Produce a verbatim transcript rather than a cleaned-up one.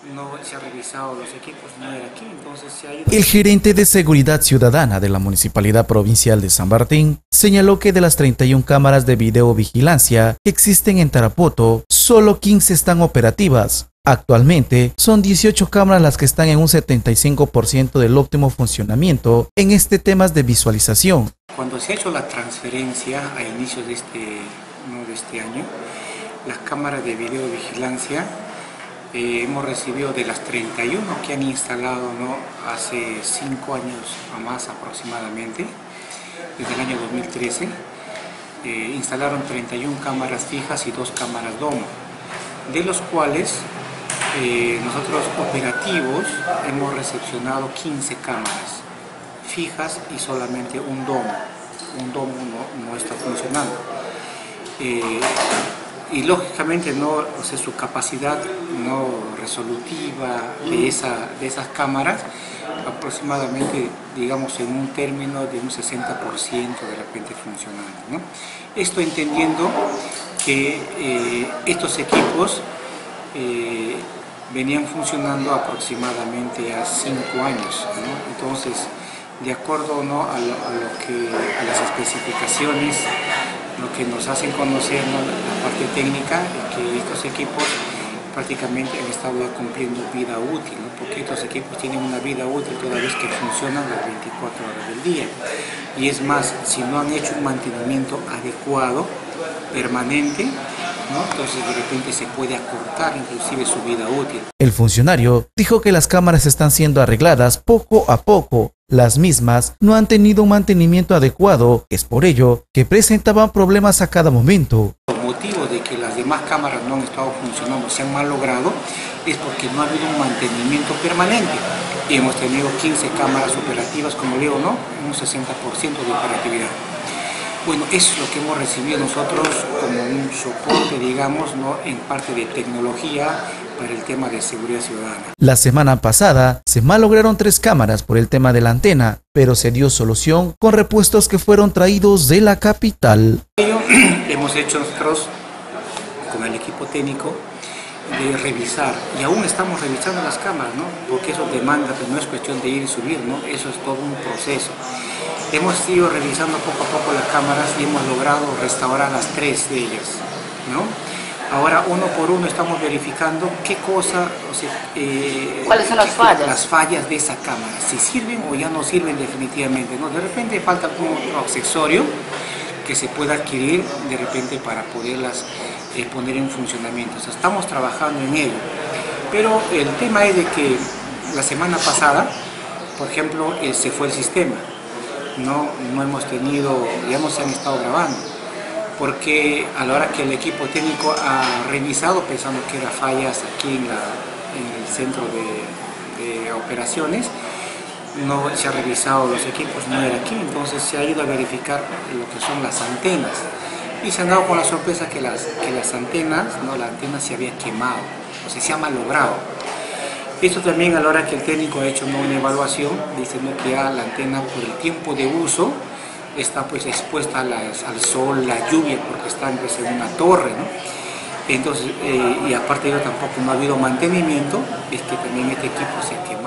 no se ha revisado los equipos, no era aquí, entonces se ha ido. El gerente de Seguridad Ciudadana de la Municipalidad Provincial de San Martín señaló que de las treinta y una cámaras de videovigilancia que existen en Tarapoto, solo quince están operativas. Actualmente son dieciocho cámaras las que están en un setenta y cinco por ciento del óptimo funcionamiento en este tema de visualización. Cuando se ha hecho la transferencia a inicios de este, no, de este año, las cámaras de videovigilancia eh, hemos recibido de las treinta y una que han instalado, ¿no?, hace cinco años o más aproximadamente, desde el año dos mil trece, eh, instalaron treinta y una cámaras fijas y dos cámaras domo, de los cuales eh, nosotros operativos hemos recepcionado quince cámaras fijas y solamente un domo. Un domo no, no está funcionando. Eh, y lógicamente no, o sea, su capacidad no resolutiva de, esa, de esas cámaras aproximadamente, digamos, en un término de un sesenta por ciento de repente funcionando, ¿no? Esto entendiendo que eh, estos equipos eh, venían funcionando aproximadamente a cinco años, ¿no? Entonces, de acuerdo, ¿no?, a, lo, a, lo que, a las especificaciones, lo que nos hacen conocer, ¿no?, la parte técnica, es que estos equipos prácticamente han estado ya cumpliendo vida útil, ¿no?, porque estos equipos tienen una vida útil toda vez que funcionan las veinticuatro horas del día. Y es más, si no han hecho un mantenimiento adecuado, permanente, ¿no?, entonces de repente se puede acortar inclusive su vida útil. El funcionario dijo que las cámaras están siendo arregladas poco a poco. Las mismas no han tenido un mantenimiento adecuado, es por ello que presentaban problemas a cada momento. El motivo de que las demás cámaras no han estado funcionando, se han malogrado, es porque no ha habido un mantenimiento permanente. Y hemos tenido quince cámaras operativas, como digo, ¿no?, un sesenta por ciento de operatividad. Bueno, eso es lo que hemos recibido nosotros como un soporte, digamos, ¿no?, en parte de tecnología para el tema de seguridad ciudadana. La semana pasada se malograron tres cámaras por el tema de la antena, pero se dio solución con repuestos que fueron traídos de la capital. Hemos hecho nosotros con el equipo técnico de revisar, y aún estamos revisando las cámaras, ¿no?, porque eso demanda, pues no es cuestión de ir y subir, ¿no?, eso es todo un proceso. Hemos ido revisando poco a poco las cámaras y hemos logrado restaurar las tres de ellas, ¿no? Ahora, uno por uno estamos verificando qué cosa, o sea, eh, ¿cuáles son las fallas? Las fallas de esa cámara, si sirven o ya no sirven definitivamente, ¿no? De repente falta algún otro accesorio que se pueda adquirir de repente para poderlas eh, poner en funcionamiento. O sea, estamos trabajando en ello. Pero el tema es de que la semana pasada, por ejemplo, eh, se fue el sistema. No, no hemos tenido, ya no se han estado grabando, porque a la hora que el equipo técnico ha revisado pensando que eran fallas aquí en, la, en el centro de, de operaciones, no se ha revisado los equipos, no era aquí, entonces se ha ido a verificar lo que son las antenas y se han dado con la sorpresa que las, que las antenas, no, la antena se había quemado, o sea, se ha malogrado. Esto también a la hora que el técnico ha hecho, ¿no?, una evaluación, diciendo que ya la antena por el tiempo de uso está pues expuesta a las, al sol, la lluvia, porque está pues, en una torre, ¿no? Entonces, eh, y aparte de ello tampoco no ha habido mantenimiento, es que también este equipo se ha quemado.